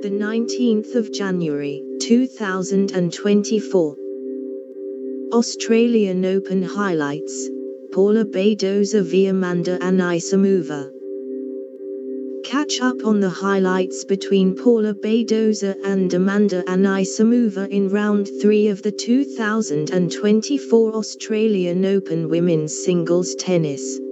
the 19th of January, 2024. Australian Open highlights: Paula Badosa v Amanda Anisimova. Catch up on the highlights between Paula Badosa and Amanda Anisimova in round 3 of the 2024 Australian Open women's singles tennis.